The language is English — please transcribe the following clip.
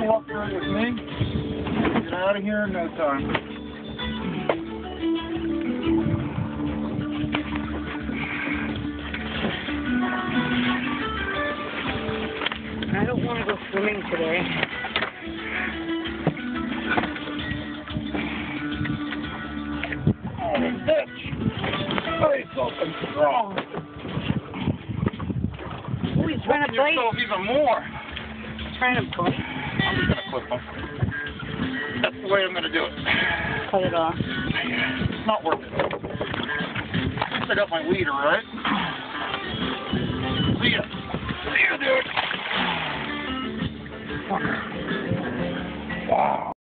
cooperate with me. Get out of here in no time. I don't want to go swimming today. Oh, bitch! Oh, he's open strong. Oh, he's trying to bite. Yourself even more. Trying to bite. I'm just gonna clip him. That's the way I'm gonna do it. Cut it off. It's not working. I got my leader, right? See ya. See ya, dude. Fucker. Wow.